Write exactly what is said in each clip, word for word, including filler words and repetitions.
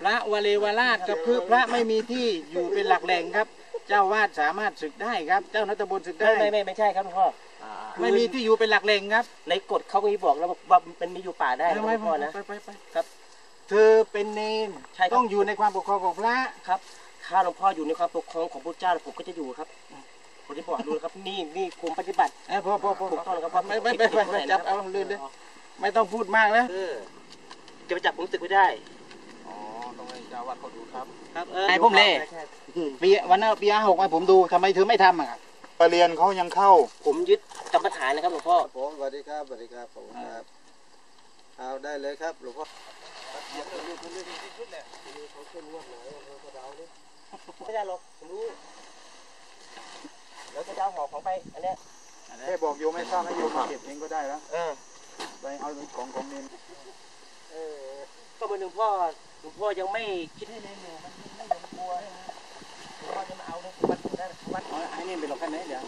ระวะเลวราชกับคือพระไม่มีที่อยู่เป็นหลักแหล่งครับ เจ้าวาดสามารถศึกได้ครับ เจ้านัตบลศึกได้ไม่ไม่ไม่ใช่ครับหลวงพ่อไม่มีที่อยู่เป็นหลักแหล่งครับในกฎเขาก็มีบอกแล้วว่ามันมีอยู่ป่าได้หลวงพ่อนะไปไปไปครับเธอเป็นเนรต้องอยู่ในความปกครองของพระครับถ้าหลวงพ่ออยู่ในความปกครองของพระเจ้าผมก็จะอยู่ครับผมจะบอกดูนะครับนี่นี่ผมปฏิบัติเออพอพอพอถูกต้องแล้วครับไม่ไม่ไม่ไม่จับเอาลื่นเลยไม่ต้องพูดมากนะจะไปจับผมศึกไม่ได้อ๋อต้องให้เจ้าวัดเขาดูครับครับไอ้ผมเล่ปีวันนั้นปีหกมาผมดูทำไมเธอไม่ทำอ่ะไปเรียนเขายังเข้าผมยึดกรรมฐานนะครับหลวงพ่อผมสวัสดีครับสวัสดีครับผมครับเอาได้เลยครับหลวงพ่อไม่ได้หรอกผมรู้แล้วจะเอาห่อของไปอันนี้แค่บอกโยมไม่ทราบให้โยมมาเก็บเองก็ได้แล้วเออไปเอาของของเนนเออก็เป็นหลวงพ่อหลวงพ่อยังไม่คิดให้เนนอยู่มันไม่ยอมกลัวหลวงพ่อจะมาเอาเนี่ยวัดได้วัดอ๋อไอ้นี่เป็นหลอกแค่ไหนเดี๋ยว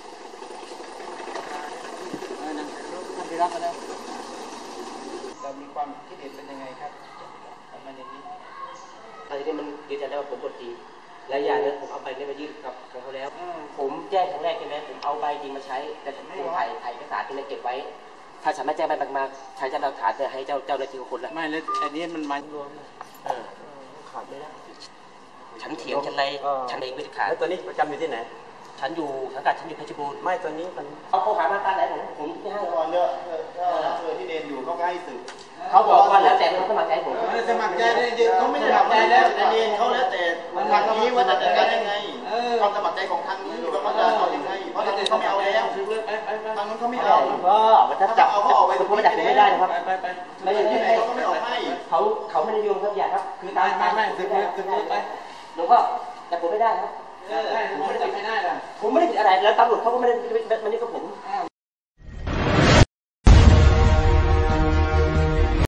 เออนั่นท่านไปรับมาแล้วเรามีความคิดเห็นเป็นยังไงครับประมาณนี้ตอนนี้มันยืนยันได้ว่าผมกดจริงและอย่างนึงผมเอาใบนี้มายื่นกับเขาแล้วผมแจ้งครั้งแรกใช่ไหมผมเอาใบจริงมาใช้แต่ผมถ่ายถ่ายเอกสารที่นั่นเก็บไว้ถ้าฉันไม่แจ้งใบมาใช้เจ้าหลักฐานจะให้เจ้าเจ้าหน้าที่คนละไม่แล้วอันนี้มันมารวมเออขาดไม่ได้ฉันเถียงฉันไรฉันเองไม่ได้ขาดแล้วตอนนี้ประจำอยู่ที่ไหนฉันอยู่สังกัดฉันอยู่เพชรบูรณ์ไม่ตอนนี้มันเขาเขาหามาตาไหนผมผมไม่ให้ตอนเยอะเธอที่เรียนอยู่เขาก็ให้สื่อเขาบอกว่าแล้วแต่เขาสมัครใจผมสมัครใจได้จริงเขาไม่ได้สมัครใจแล้วแต่เรียนเขาแล้วแต่ทางนี้ว่าจะจัดการยังไงความสมัครใจของทางนี้ว่าเขาจะเอายังไงเพราะทางนู้นเขาไม่เอาแล้วทางนู้นเขาไม่เอาก็ถ้าจับเอาเขาออกไปผมไม่จับผมไม่ได้นะครับไม่ได้ที่ไหนเขาไม่ออกให้เขาเขาไม่ได้โยงครับอย่าครับคือตายไม่ไม่ถึงถึงไปหลวงพ่อแต่ผมไม่ได้ครับผมไม่ได้จับไม่ได้หรอผมไม่ได้ผิดอะไรแล้วตำรวจเขาก็ไม่ได้มันนี่ก็ผม